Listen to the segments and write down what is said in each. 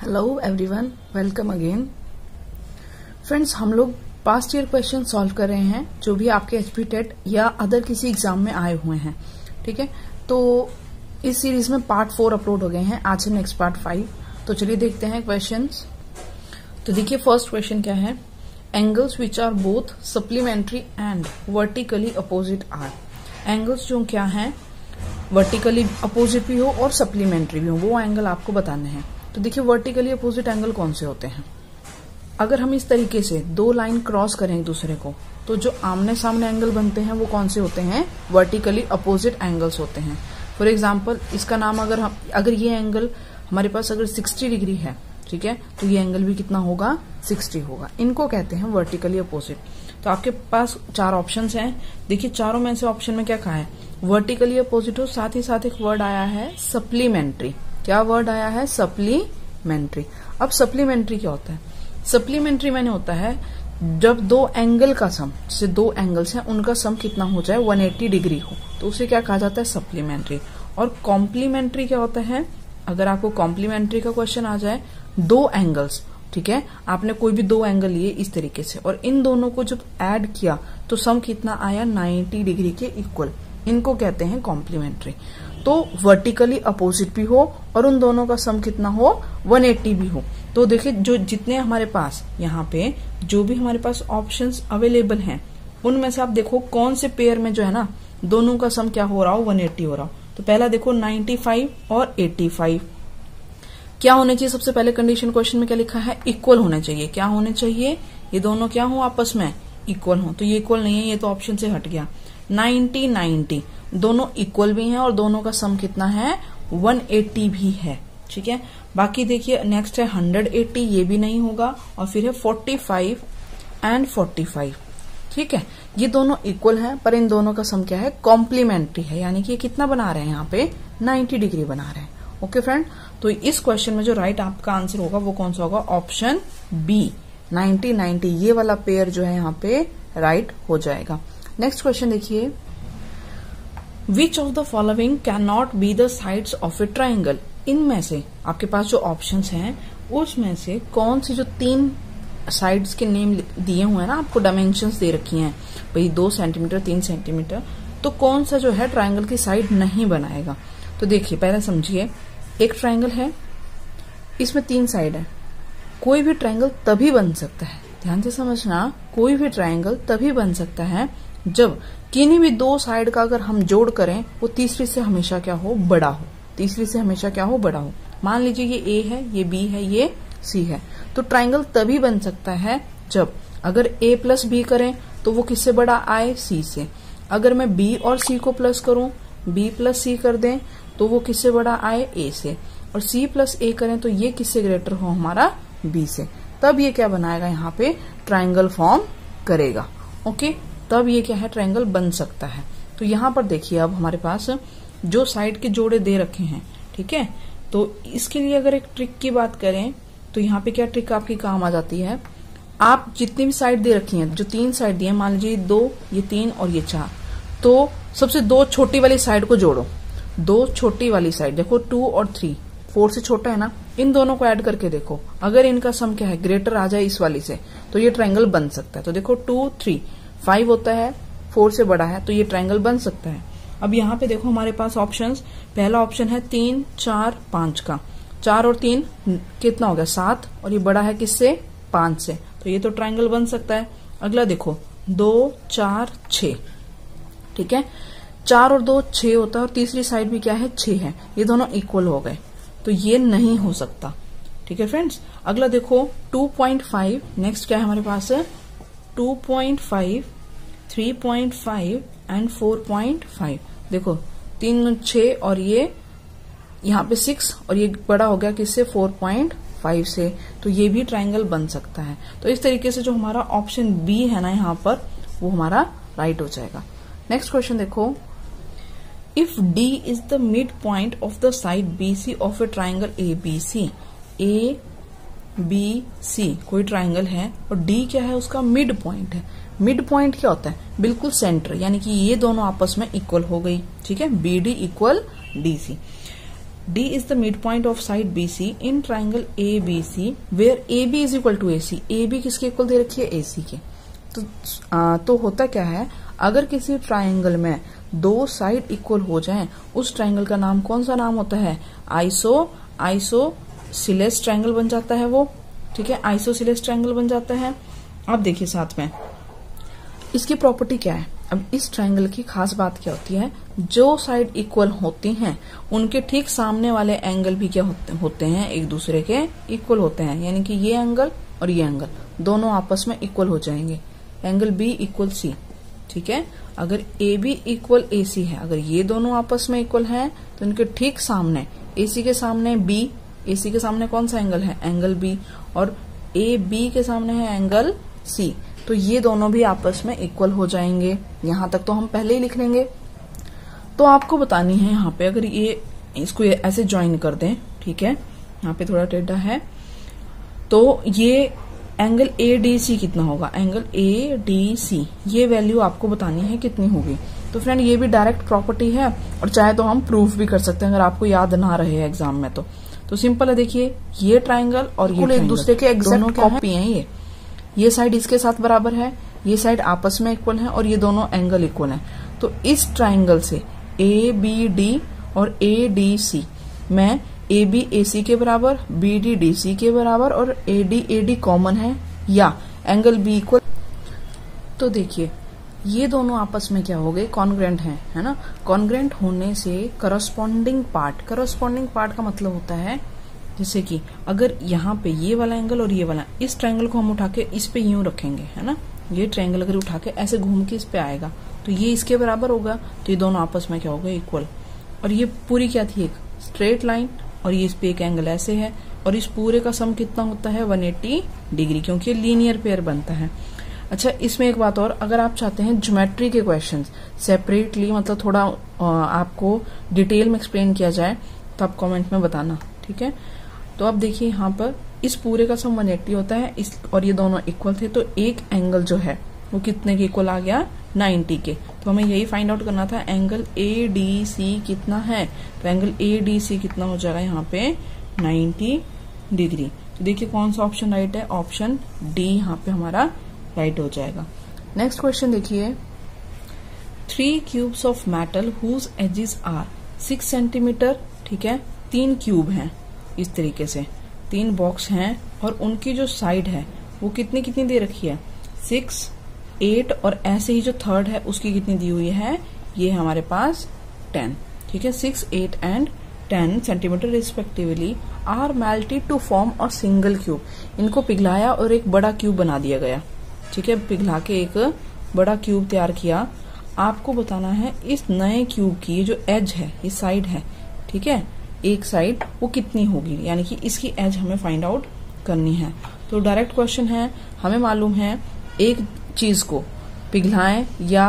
Hello everyone, welcome again. Friends, हम लोग past year question solve कर रहे हैं जो भी आपके एचपी टेट या अदर किसी एग्जाम में आए हुए हैं। ठीक है, तो इस सीरीज में पार्ट 4 अपलोड हो गए हैं, आज है नेक्स्ट पार्ट 5। तो चलिए देखते हैं क्वेश्चंस। तो देखिए फर्स्ट क्वेश्चन क्या है, angles which are both supplementary and vertically opposite are. Angles जो क्या है, वर्टिकली अपोजिट भी हो और सप्लीमेंट्री भी हो, वो एंगल आपको बताने हैं। तो देखिए वर्टिकली अपोजिट एंगल कौन से होते हैं। अगर हम इस तरीके से दो लाइन क्रॉस करें एक दूसरे को, तो जो आमने सामने एंगल बनते हैं वो कौन से होते हैं, वर्टिकली अपोजिट एंगल्स होते हैं। फॉर एग्जाम्पल इसका नाम अगर ये एंगल हमारे पास अगर 60 डिग्री है, ठीक है, तो ये एंगल भी कितना होगा, 60 होगा। इनको कहते हैं वर्टिकली अपोजिट। तो आपके पास 4 ऑप्शन हैं। देखिए चारों में से ऑप्शन में क्या कहा है, वर्टिकली अपोजिट हो, साथ ही साथ एक वर्ड आया है सप्लीमेंट्री। क्या वर्ड आया है, सप्लीमेंट्री। अब सप्लीमेंट्री क्या होता है, सप्लीमेंट्री मैंने होता है जब दो एंगल का सम, जैसे दो एंगल्स हैं उनका सम कितना हो जाए, 180 डिग्री हो, तो उसे क्या कहा जाता है, सप्लीमेंट्री। और कॉम्प्लीमेंट्री क्या होता है, अगर आपको कॉम्प्लीमेंट्री का क्वेश्चन आ जाए, दो एंगल्स, ठीक है, आपने कोई भी दो एंगल लिए इस तरीके से और इन दोनों को जब ऐड किया तो सम कितना आया, 90 डिग्री के इक्वल, इनको कहते हैं कॉम्प्लीमेंट्री। तो वर्टिकली अपोजिट भी हो और उन दोनों का सम कितना हो, 180 भी हो। तो देखिए जो जितने हमारे पास यहाँ पे जो भी हमारे पास ऑप्शंस अवेलेबल हैं, उनमें से आप देखो कौन से पेयर में जो है ना दोनों का सम क्या हो रहा हो, 180 हो रहा हो। तो पहला देखो 95 और 85 क्या होने चाहिए, सबसे पहले कंडीशन क्वेश्चन में क्या लिखा है, इक्वल होने चाहिए। क्या होने चाहिए, ये दोनों क्या हो, आपस में इक्वल हो। तो ये इक्वल नहीं है, ये तो ऑप्शन से हट गया। 90 दोनों इक्वल भी हैं और दोनों का सम कितना है, 180 भी है। ठीक है, बाकी देखिए नेक्स्ट है 180, ये भी नहीं होगा। और फिर है 45 एंड 45। ठीक है, ये दोनों इक्वल हैं पर इन दोनों का सम क्या है, कॉम्प्लीमेंट्री है, यानी कि ये कितना बना रहे हैं, यहाँ पे 90 डिग्री बना रहे हैं। ओके फ्रेंड, तो इस क्वेश्चन में जो राइट आपका आंसर होगा वो कौन सा होगा, ऑप्शन बी, 90 ये वाला पेयर जो है यहाँ पे राइट हो जाएगा। नेक्स्ट क्वेश्चन देखिए, which of the following can not be the sides of a triangle. इनमें से आपके पास जो ऑप्शंस हैं उसमें से कौन सी जो 3 साइड्स के नेम दिए हुए हैं ना, आपको डायमेंशंस दे रखी हैं भाई, 2 सेंटीमीटर 3 सेंटीमीटर, तो कौन सा जो है ट्राइंगल की साइड नहीं बनाएगा। तो देखिए पहले समझिए, एक ट्राइंगल है, इसमें 3 साइड है, कोई भी ट्राइंगल तभी बन सकता है, ध्यान से समझना, कोई भी ट्राइंगल तभी बन सकता है जब किन्हीं भी 2 साइड का अगर हम जोड़ करें वो तीसरी से हमेशा क्या हो, बड़ा हो, तीसरी से हमेशा क्या हो, बड़ा हो। मान लीजिए ये ए है, ये बी है, ये सी है, तो ट्राइंगल तभी बन सकता है जब अगर ए प्लस बी करें तो वो किससे बड़ा आए, सी से। अगर मैं बी और सी को प्लस करूं, बी प्लस सी कर दें तो वो किससे बड़ा आए, ए से। और सी प्लस ए करें तो ये किससे ग्रेटर हो, हमारा बी से। तब ये क्या बनाएगा, यहाँ पे ट्राइंगल फॉर्म करेगा। ओके, तब ये क्या है, ट्रायंगल बन सकता है। तो यहाँ पर देखिए अब हमारे पास जो साइड के जोड़े दे रखे हैं, ठीक है, तो इसके लिए अगर एक ट्रिक की बात करें तो यहाँ पे क्या ट्रिक आपकी काम आ जाती है, आप जितनी भी साइड दे रखी हैं, जो 3 साइड दी है, मान लीजिए 2, ये 3 और ये 4, तो सबसे 2 छोटी वाली साइड को जोड़ो। 2 छोटी वाली साइड देखो, 2 और 3, 4 से छोटा है ना, इन दोनों को ऐड करके देखो, अगर इनका सम क्या है, ग्रेटर आ जाए इस वाली से, तो ये ट्रायंगल बन सकता है। तो देखो 2 3 5 होता है, 4 से बड़ा है, तो ये ट्रायंगल बन सकता है। अब यहाँ पे देखो हमारे पास ऑप्शंस, पहला ऑप्शन है 3 4 5 का, 4 और 3 कितना हो गया, 7, और ये बड़ा है किससे, 5 से, तो ये तो ट्रायंगल बन सकता है। अगला देखो 2 4 6, ठीक है, 4 और 2 6 होता है और तीसरी साइड भी क्या है, 6 है, ये दोनों इक्वल हो गए, तो ये नहीं हो सकता। ठीक है फ्रेंड्स, अगला देखो 2.5, नेक्स्ट क्या है हमारे पास, 2.5 3.5 एंड 4.5। देखो 3 6 और ये यहाँ पे 6 और ये बड़ा हो गया किससे, 4.5 से, तो ये भी ट्रायंगल बन सकता है। तो इस तरीके से जो हमारा ऑप्शन बी है ना यहाँ पर, वो हमारा राइट हो जाएगा। नेक्स्ट क्वेश्चन देखो, if D is the mid point of the side BC of a triangle ABC, ABC कोई ट्राइंगल है और D क्या है, उसका मिड पॉइंट है। मिड पॉइंट क्या होता है, बिल्कुल सेंटर, यानी कि ये दोनों आपस में इक्वल हो गई। ठीक है, BD equal DC। D is the mid point of side BC in triangle ABC where AB is equal to AC। AB किसके इक्वल दे रखी है? AC के। तो होता क्या है, अगर किसी ट्राइंगल में दो साइड इक्वल हो जाएं, उस ट्राइंगल का नाम कौन सा नाम होता है? आइसोसेलेस ट्राइंगल बन जाता है वो। ठीक है, आइसोसेलेस ट्राइंगल बन जाता है। अब देखिए साथ में इसकी प्रॉपर्टी क्या है। अब इस ट्राइंगल की खास बात क्या होती है, जो साइड इक्वल होती हैं उनके ठीक सामने वाले एंगल भी क्या होते हैं? एक दूसरे के इक्वल होते हैं। यानी कि ये एंगल और ये एंगल दोनों आपस में इक्वल हो जाएंगे। Angle B equal C। ठीक है, अगर AB इक्वल AC है, अगर ये दोनों आपस में इक्वल हैं तो इनके ठीक सामने AC के सामने B, AC के सामने कौन सा एंगल है? Angle B। और AB के सामने है एंगल C। तो ये दोनों भी आपस में इक्वल हो जाएंगे। यहां तक तो हम पहले ही लिख लेंगे। तो आपको बतानी है यहाँ पे, अगर ये इसको ऐसे ज्वाइन कर दें, ठीक है, यहाँ पे थोड़ा टेढ़ा है, तो ये एंगल ADC कितना होगा? एंगल ADC ये वैल्यू आपको बतानी है कितनी होगी। तो फ्रेंड ये भी डायरेक्ट प्रॉपर्टी है और चाहे तो हम प्रूफ भी कर सकते हैं अगर आपको याद ना रहे एग्जाम में। तो सिंपल है, देखिए ये ट्राइंगल और ये एक दूसरे के एग्जैक्ट कॉपी हैं। ये साइड इसके साथ बराबर है, ये साइड आपस में इक्वल है और ये दोनों एंगल इक्वल हैं। तो इस ट्राइंगल से ABD और ADC में AB AC के बराबर, BD DC के बराबर और AD AD कॉमन है या एंगल B इक्वल। तो देखिए ये दोनों आपस में क्या हो गए? कॉन्ग्रेंट हैं, है ना। कॉन्ग्रेंट होने से करस्पॉन्डिंग पार्ट का मतलब होता है, जैसे कि अगर यहाँ पे ये वाला एंगल और ये वाला, इस ट्रायंगल को हम उठा के इस पे यूं रखेंगे, है ना। ये ट्रायंगल अगर उठा के ऐसे घूम के इस पे आएगा तो ये इसके बराबर होगा, तो ये दोनों आपस में क्या होगा? इक्वल। और ये पूरी क्या थी? एक स्ट्रेट लाइन, और ये इस पे एक एंगल ऐसे है, और इस पूरे का सम कितना होता है? 180 डिग्री, क्योंकि लीनियर पेयर बनता है। अच्छा, इसमें एक बात और, अगर आप चाहते हैं ज्योमेट्री के क्वेश्चंस सेपरेटली, मतलब थोड़ा आपको डिटेल में एक्सप्लेन किया जाए, तो आप कमेंट में बताना, ठीक है। तो अब देखिए यहाँ पर इस पूरे का सम 180 होता है, इस और ये दोनों इक्वल थे, तो एक एंगल जो है वो कितने के इक्वल आ गया? 90 के। तो हमें यही फाइंड आउट करना था, एंगल ADC कितना है। तो एंगल ADC कितना हो जाएगा यहाँ पे? 90 डिग्री। तो देखिए कौन सा ऑप्शन राइट है? ऑप्शन डी यहाँ पे हमारा राइट हो जाएगा। नेक्स्ट क्वेश्चन देखिए, 3 cubes of metal whose edges are 6 centimetre, ठीक है। 3 क्यूब हैं, इस तरीके से 3 बॉक्स हैं, और उनकी जो साइड है वो कितनी कितनी दे रखी है? 6, 8, और ऐसे ही जो थर्ड है उसकी कितनी दी हुई है? ये हमारे पास 10, ठीक है। 6, 8 and 10 centimetre respectively are melted to form a single cube. इनको पिघलाया और एक बड़ा क्यूब बना दिया गया, ठीक है। पिघला के एक बड़ा क्यूब तैयार किया। आपको बताना है इस नए क्यूब की ये जो एज है, ये साइड है, ठीक है, एक साइड वो कितनी होगी, यानी कि इसकी एज हमें फाइंड आउट करनी है। तो डायरेक्ट क्वेश्चन है, हमें मालूम है एक चीज को पिघलाएं या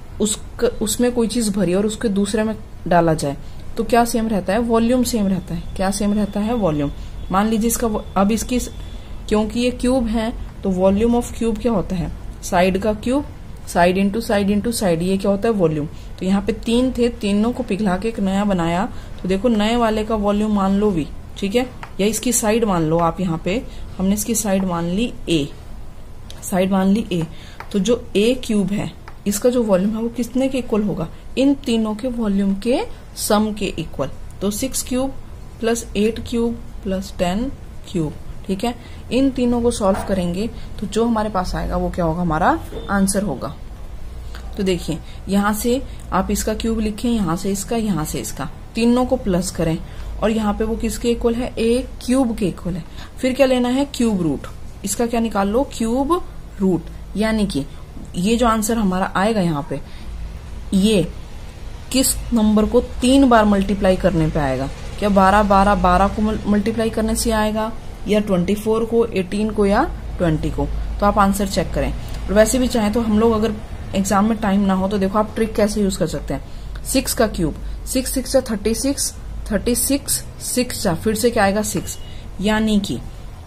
उसमें कोई चीज भरी और उसके दूसरे में डाला जाए तो क्या सेम रहता है? वॉल्यूम सेम रहता है। क्या सेम रहता है? वॉल्यूम। मान लीजिए इसका, अब इसकी, क्योंकि ये क्यूब है तो वॉल्यूम ऑफ क्यूब क्या होता है? साइड का cube, side into side into side, ये क्या होता है? वॉल्यूम। तो यहाँ पे 3 थे, तीनों को पिघला के एक नया बनाया, तो देखो नए वाले का वॉल्यूम मान लो V, ठीक है, या इसकी साइड मान लो आप। यहाँ पे हमने इसकी साइड मान ली A, साइड मान ली A। तो जो A क्यूब है इसका जो वॉल्यूम है वो कितने के इक्वल होगा? इन तीनों के वॉल्यूम के सम के इक्वल। तो 6 cube plus 8 cube plus 10 cube, ठीक है। इन तीनों को सॉल्व करेंगे तो जो हमारे पास आएगा वो क्या होगा? हमारा आंसर होगा। तो देखिए यहाँ से आप इसका क्यूब लिखें, यहाँ से इसका, यहाँ से इसका, तीनों को प्लस करें, और यहाँ पे वो किसके इक्वल है? A क्यूब के इक्वल है। फिर क्या लेना है? Cube root. इसका क्या निकाल लो? Cube root. यानी कि ये जो आंसर हमारा आएगा यहाँ पे, ये किस नंबर को 3 बार मल्टीप्लाई करने पे आएगा? क्या 12 12 12 को मल्टीप्लाई करने से आएगा, या 24 को, 18 को, या 20 को? तो आप आंसर चेक करें। और वैसे भी चाहे तो हम लोग, अगर एग्जाम में टाइम ना हो तो देखो आप ट्रिक कैसे यूज कर सकते हैं। 6 का क्यूब, 6 6 36, 36 6 फिर से क्या आएगा? 6। यानी कि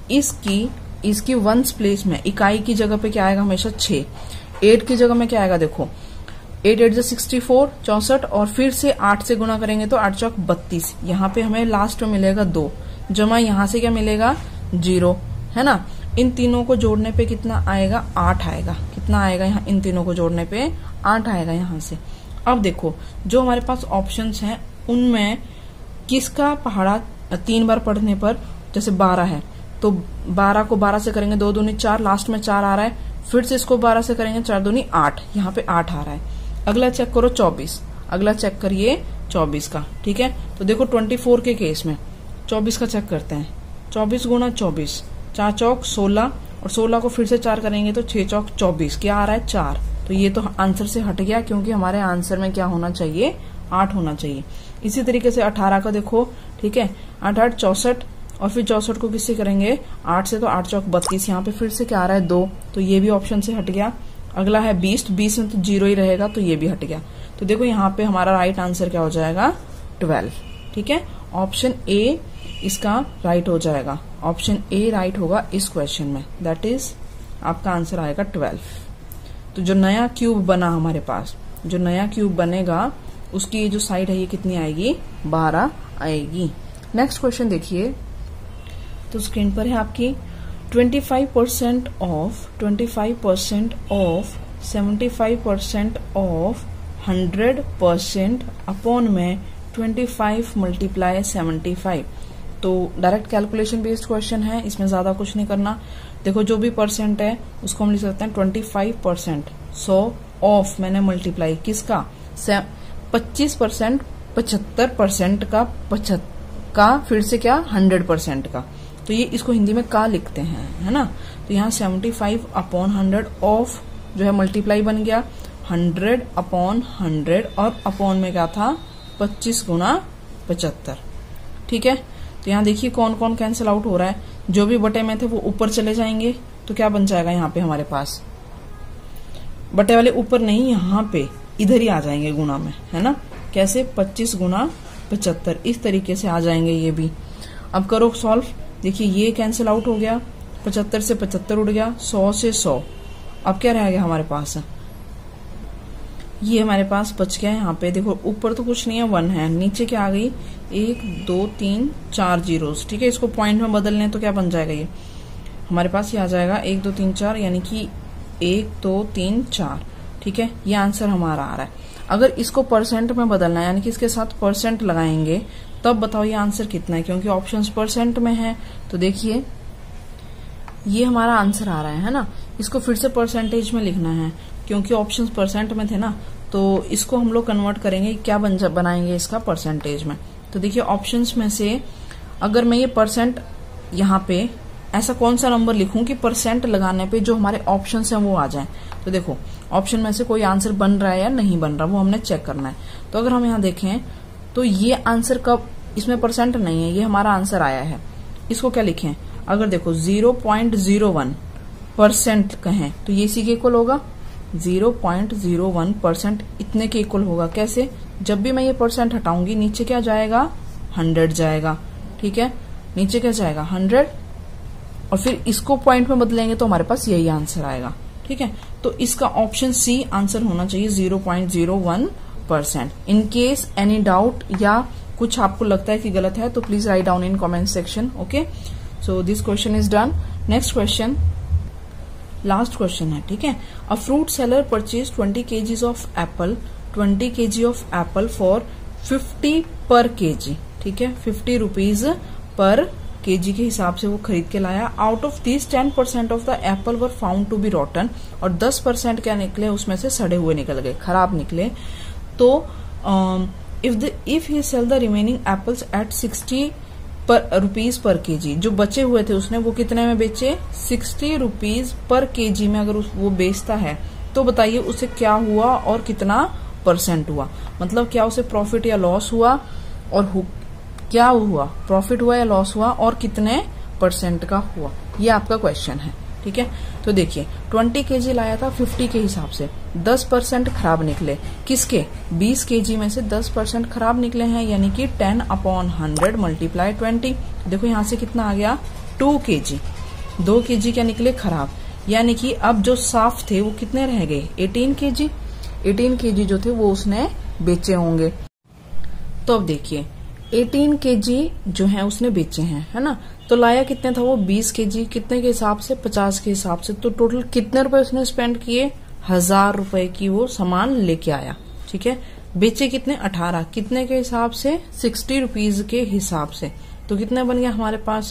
इसकी वंस प्लेस में, इकाई की जगह पे क्या आएगा? हमेशा 6। 8 की जगह में क्या आएगा? देखो 8 8 64 64 और फिर से 8 से गुना करेंगे तो 8 चौक 32। यहाँ पे हमें लास्ट में मिलेगा 2 जमा यहाँ से क्या मिलेगा 0, है ना। इन तीनों को जोड़ने पे कितना आएगा 8 आएगा। कितना आएगा यहाँ इन तीनों को जोड़ने पे 8 आएगा यहाँ से। अब देखो जो हमारे पास ऑप्शंस हैं उनमें किसका पहाड़ा 3 बार पढ़ने पर, जैसे 12 है तो 12 को 12 से करेंगे 2 दूनी 4, लास्ट में 4 आ रहा है। फिर से इसको 12 से करेंगे 4 दूनी 8, यहाँ पे 8 आ रहा है। अगला चेक करो 24, अगला चेक करिए 24 का, ठीक है। तो देखो 24 के केस में 24 का चेक करते हैं। 24 गुना 24, 4 चौक 16 और 16 को फिर से 4 करेंगे तो 6 चौक 24, क्या आ रहा है 4। तो ये तो आंसर से हट गया क्योंकि हमारे आंसर में क्या होना चाहिए 8 होना चाहिए। इसी तरीके से 18 का देखो, ठीक है, 8 8 64 और फिर 64 को किससे करेंगे 8 से, तो 8 चौक 32, यहाँ पे फिर से क्या आ रहा है 2, तो ये भी ऑप्शन से हट गया। अगला है 20, 20 में तो 0 ही रहेगा तो ये भी हट गया। तो देखो यहाँ पे हमारा राइट आंसर क्या हो जाएगा 12, ठीक है। ऑप्शन ए इसका राइट हो जाएगा, ऑप्शन ए राइट होगा इस क्वेश्चन में, दैट इज आपका आंसर आएगा 12। तो जो नया क्यूब बना हमारे पास, जो नया क्यूब बनेगा उसकी जो साइड है ये कितनी आएगी 12 आएगी। नेक्स्ट क्वेश्चन देखिए, तो स्क्रीन पर है आपकी 25% ऑफ 75% ऑफ 100% अपॉन में 25 मल्टीप्लाई 75। तो डायरेक्ट कैलकुलेशन बेस्ड क्वेश्चन है, इसमें ज्यादा कुछ नहीं करना। देखो जो भी परसेंट है उसको हम लिख सकते हैं 25%, 100 ऑफ मैंने मल्टीप्लाई किसका 25%, 75% का फिर से क्या 100% का, तो ये इसको हिंदी में का लिखते हैं, है ना। तो यहाँ 75 अपॉन 100 ऑफ जो है मल्टीप्लाई बन गया 100 अपॉन 100 और अपॉन में क्या था 25 गुना 75, ठीक है। तो यहाँ देखिए कौन कौन कैंसिल आउट हो रहा है, जो भी बटे में थे वो ऊपर चले जाएंगे, तो क्या बन जाएगा यहाँ पे हमारे पास बटे वाले ऊपर नहीं, यहाँ पे इधर ही आ जाएंगे गुना में, है ना। कैसे 25 गुना 75 इस तरीके से आ जाएंगे ये भी। अब करो सॉल्व, देखिए ये कैंसिल आउट हो गया, 75 से 75 उड़ गया, 100 से 100, अब क्या रह गया हमारे पास, ये हमारे पास बच गया। यहाँ पे देखो ऊपर तो कुछ नहीं है 1 है, नीचे क्या आ गई 1 2 3 4 जीरोस, ठीक है। इसको पॉइंट में बदल लें तो क्या बन जाएगा ये हमारे पास, ये आ जाएगा 1 2 3 4 यानी कि 1 2 3 4, ठीक है। ये आंसर हमारा आ रहा है। अगर इसको परसेंट में बदलना है यानी कि इसके साथ परसेंट लगाएंगे तब बताओ ये आंसर कितना है, क्योंकि ऑप्शंस परसेंट में है। तो देखिए ये हमारा आंसर आ रहा है ना। इसको फिर से परसेंटेज में लिखना है क्योंकि ऑप्शंस परसेंट में थे ना, तो इसको हम लोग कन्वर्ट करेंगे, क्या बनाएंगे इसका परसेंटेज में। तो देखिए ऑप्शंस में से अगर मैं ये परसेंट यहाँ पे ऐसा कौन सा नंबर लिखूं कि परसेंट लगाने पे जो हमारे ऑप्शंस हैं वो आ जाएं। तो देखो ऑप्शन में से कोई आंसर बन रहा है या नहीं बन रहा वो हमने चेक करना है। तो अगर हम यहाँ देखें तो ये आंसर कब, इसमें परसेंट नहीं है, ये हमारा आंसर आया है, इसको क्या लिखें। अगर देखो 0.01% कहें तो ये इसी के इक्वल होगा, 0.01% इतने के इक्वल होगा। कैसे, जब भी मैं ये परसेंट हटाऊंगी नीचे क्या जाएगा 100 जाएगा, ठीक है, नीचे क्या जाएगा 100 और फिर इसको पॉइंट में बदलेंगे तो हमारे पास यही आंसर आएगा, ठीक है। तो इसका ऑप्शन सी आंसर होना चाहिए 0.01%। इन केस एनी डाउट या कुछ आपको लगता है कि गलत है तो please write down in comment section, okay. So this question is done. Next question, last question है, ठीक है। A fruit seller purchase 20 kgs of apple, 20 kg of apple for 50 per kg, ठीक है, 50 रुपीज पर केजी के हिसाब से वो खरीद के लाया। Out of this 10% of the apple were found to be rotten, और 10% क्या निकले उसमें से सड़े हुए निकल गए, खराब निकले। तो if he sell the remaining apples at 60 rupees per kg, जो बचे हुए थे उसने वो कितने में बेचे 60 रुपीज पर केजी में अगर वो बेचता है तो बताइए उसे क्या हुआ और कितना परसेंट हुआ, मतलब क्या उसे प्रॉफिट या लॉस हुआ और क्या हुआ, प्रॉफिट हुआ या लॉस हुआ और कितने परसेंट का हुआ, ये आपका क्वेश्चन है, ठीक है। तो देखिए 20 केजी लाया था 50 के हिसाब से, 10% खराब निकले, किसके 20 केजी में से 10% खराब निकले हैं, यानी कि 10/100 मल्टीप्लाई 20। देखो यहाँ से कितना आ गया 2 केजी, 2 केजी क्या निकले खराब, यानी कि अब जो साफ थे वो कितने रह गए 18 केजी। 18 केजी जो थे वो उसने बेचे होंगे। तो अब देखिए 18 केजी जो है उसने बेचे हैं, है ना। तो लाया कितने था वो 20 केजी, कितने के हिसाब से 50 के हिसाब से। तो टोटल कितने रुपए उसने स्पेंड किए, 1000 रुपए की वो सामान लेके आया, ठीक है। बेचे कितने 18, कितने के हिसाब से 60 रुपीज के हिसाब से। तो कितना बन गया हमारे पास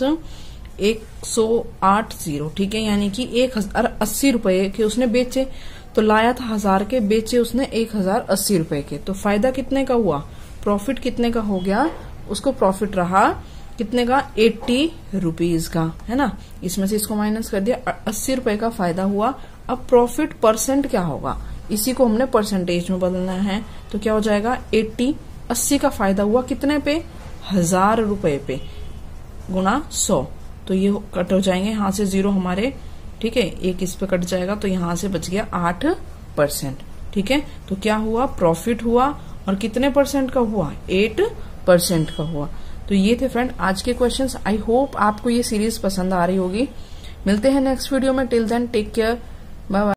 180, ठीक है, यानी कि 1080 रुपए के उसने बेचे। तो लाया था 1000 के, बेचे उसने 1080 रुपए के। तो फायदा कितने का हुआ, प्रॉफिट कितने का हो गया, उसको प्रॉफिट रहा कितने का 80 रुपीज का, है ना। इसमें से इसको माइनस कर दिया, 80 रुपए का फायदा हुआ। अब प्रॉफिट परसेंट क्या होगा, इसी को हमने परसेंटेज में बदलना है। तो क्या हो जाएगा 80 का फायदा हुआ कितने पे, 1000 रुपए पे, गुणा 100। तो ये कट हो जाएंगे यहाँ से 0 हमारे, ठीक है, एक इस पे कट जाएगा। तो यहाँ से बच गया 8%, ठीक है। तो क्या हुआ, प्रॉफिट हुआ, और कितने परसेंट का हुआ, 8% का हुआ। तो ये थे फ्रेंड आज के क्वेश्चंस। आई होप आपको ये सीरीज पसंद आ रही होगी। मिलते हैं नेक्स्ट वीडियो में, till then take care, bye bye.